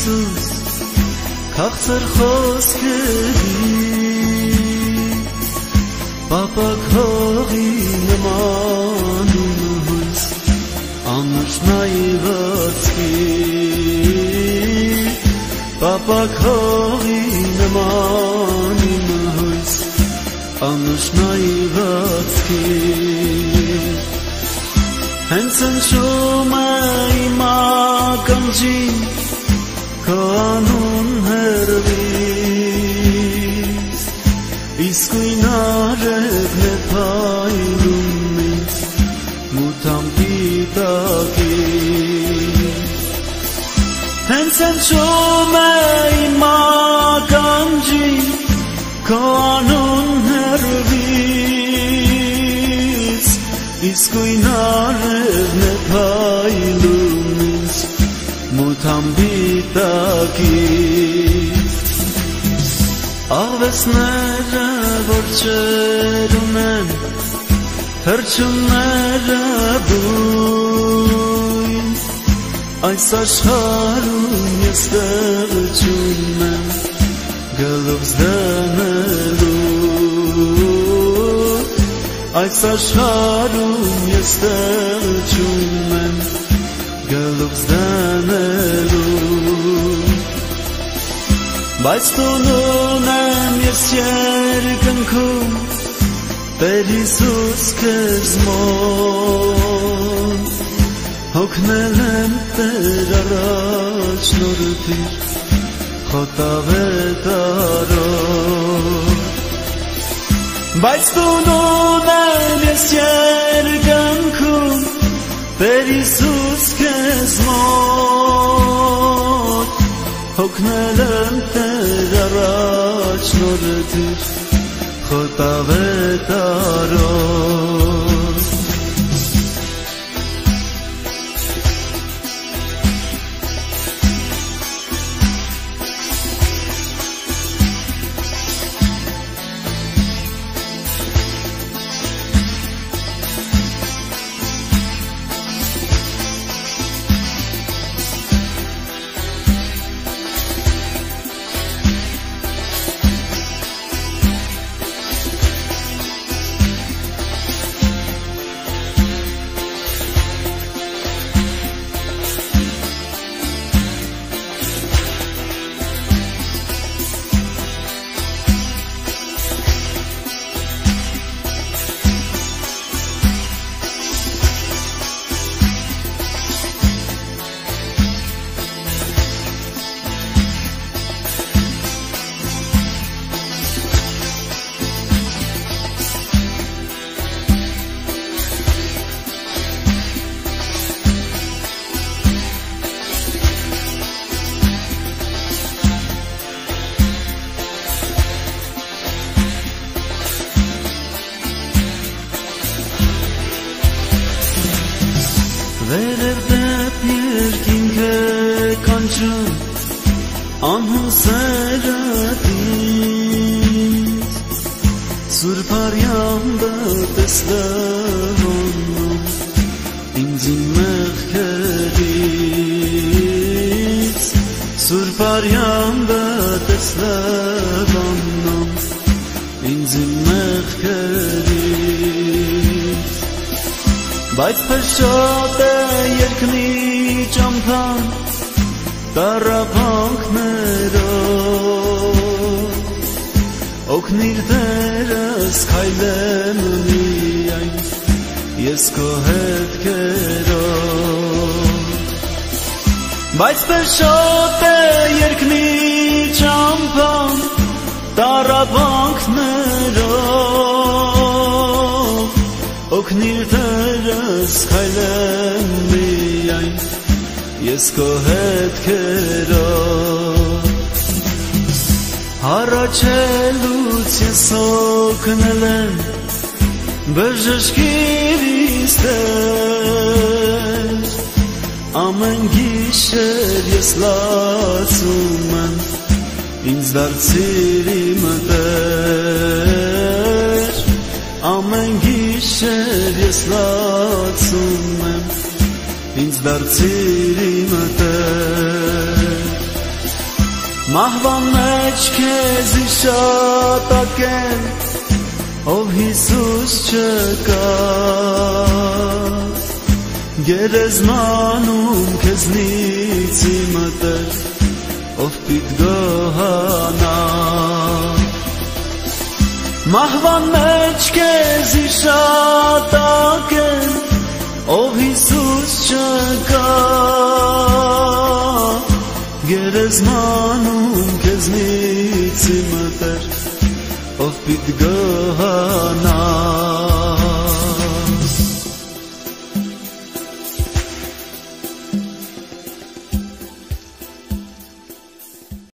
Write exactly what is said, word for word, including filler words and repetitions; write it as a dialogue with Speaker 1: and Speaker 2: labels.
Speaker 1: Հիսուս քաղցր խոսքերի Պապակ հողի նման իմ հույս աննշնայվածքի Պապակ հողի նման իմ հույս աննշնայվածքի Հենց ընչում է իմ ականջին Քո անուն հեռվից Իսկույն արևն է փայլում ինձ մութամ պիտակից Հենց ընչում է իմ ականջին Քո անուն հեռվից Իսկույն արևն է փայլում ինձ մութամ պիտակից Աղվեսները որ չեր ունեն Թրջունները բույն Այս աշխարհում ես ստեղծում եմ Գլուխս դնելու Այս աշխարհում ես ստեղծում եմ Գլուխս դնելու Բայց տունում եմ ես երկնքում Տեր Հիսուս քեզ մոտ Հոգնել եմ Տեր առաջնորդիր Խոտավետ արոտ Բայց տունում եմ ես երկնքում Տեր Հիսուս քեզ մոտ Հոգնել եմ Տեր առաջնորդիր Խոտավետ արոտ Վերև դեպ երկինքը կանչում անհուսերատից Սուրբ արյամբը տեսլևոնում ինձ իմ մեղքերից Սուրբ արյամբը տեսլևոնում ինձ իմ մեղքերից Բայց փշոտ է երկնի ճամփան տառապանքներով Օգնիր Տերս քայլեմ միայն ես քո հետքերով Բայց փշոտ է երկնի ճամփան տառապանքներով Օգնիր Տերս քայլեմ միայն ես քո հետքերով Հառաչելուց ես օգնել եմ բժշկիրիս Տեր Ամեն գիշեր ես լացում եմ ինձ դարձիր իմ Տեր Ամեն գիշեր ես լացում եմ ինձ դարձիր իմ Տեր Մահվան մեջ քեզի շատակեն, ով Հիսուս չկա, գերեզմանում քեզնից իմըտեր, ով պիտ գոհանա, մահվան մեջ քեզի շատակեն, ով Հիսուս չկա, գերեզմանում քեզնից իմըտեր, ով պիտ գոհանա,